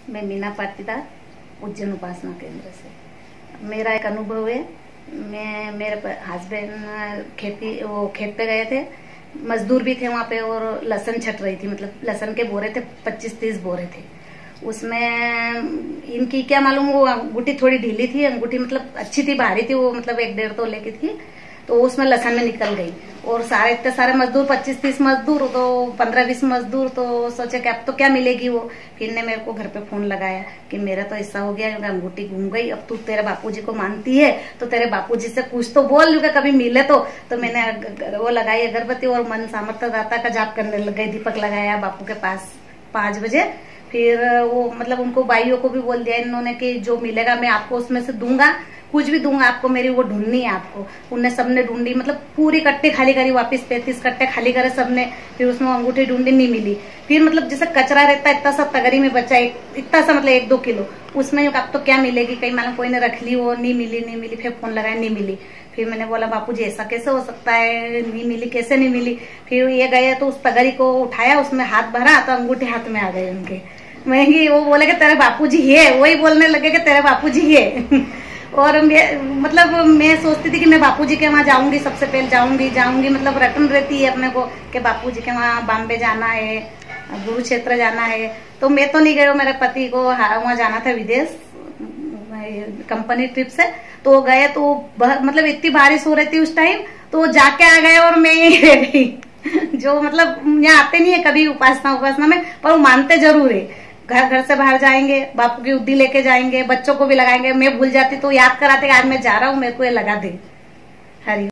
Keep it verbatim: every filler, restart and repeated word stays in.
मैं मीना पाटीदार उज्जैन उपासना केंद्र से। मेरा एक अनुभव है। मैं मेरे हस्बैंड खेती वो खेत पे गए थे, मजदूर भी थे वहाँ पे और लहसुन छट रही थी, मतलब लहसुन के बोरे थे, पच्चीस तीस बोरे थे। उसमें इनकी क्या मालूम, वो अंगूठी थोड़ी ढीली थी, अंगूठी मतलब अच्छी थी, भारी थी वो, मतलब एक डेढ़ तोले की थी, तो उसमें लहसुन में निकल गई। और सारे इतने सारे मजदूर, पच्चीस तीस मजदूर, तो पंद्रह बीस मजदूर, तो सोचे कि अब तो क्या मिलेगी वो। फिर ने मेरे को घर पे फोन लगाया कि मेरा तो ऐसा हो गया, अंगूठी घूम गई, अब तू तेरे बापूजी को मानती है तो तेरे बापूजी से कुछ तो बोल लूंगा, कभी मिले तो। तो मैंने वो लगाई अगरबत्ती और मन सामर्थ्य दाता का जाप करने लग गई, दीपक लगाया बापू के पास पांच बजे। फिर वो मतलब उनको भाइयों को भी बोल दिया इन्होंने कि जो मिलेगा मैं आपको उसमें से दूंगा, कुछ भी दूंगा आपको, मेरी वो ढूंढनी है आपको। उनने सबने ढूंढी, मतलब पूरी कट्टे खाली करी, वापस पैंतीस कट्टे खाली करे सबने। फिर उसमें अंगूठी ढूंढी, नहीं मिली। फिर मतलब जैसे कचरा रहता है इतना सा तगरी में बचा, इतना सा मतलब एक दो किलो, उसमें अब तो क्या मिलेगी, कहीं मालूम कोई ने रख ली, वो नहीं मिली नहीं मिली। फिर फोन लगाया, नहीं मिली। फिर मैंने बोला बापूजी ऐसा कैसे हो सकता है, नहीं मिली, कैसे नहीं मिली। फिर ये गए तो उस तगरी को उठाया, उसमें हाथ भरा तो अंगूठी हाथ में आ गई उनके। मैं वो बोले कि तेरे बापूजी है, वही बोलने लगे कि तेरे बापूजी है। और मैं मतलब मैं सोचती थी कि मैं बापूजी के वहाँ जाऊंगी, सबसे पहले जाऊंगी जाऊंगी मतलब रटन रहती है अपने को कि बापूजी के वहाँ बॉम्बे जाना है, गुरु क्षेत्र जाना है। तो मैं तो नहीं गई, मेरे पति को वहाँ जाना था विदेश कंपनी ट्रिप से, तो गए। तो मतलब इतनी बारिश हो रही थी उस टाइम, तो जाके आ गए और मैं यही रह गई। जो मतलब यहाँ आते नहीं है कभी उपासना उपासना में, पर वो मानते जरूर है। घर घर से बाहर जाएंगे, बापू की उद्दी लेके जाएंगे, बच्चों को भी लगाएंगे। मैं भूल जाती तो याद कराते आज मैं जा रहा हूँ, मेरे को ये लगा दे। हरि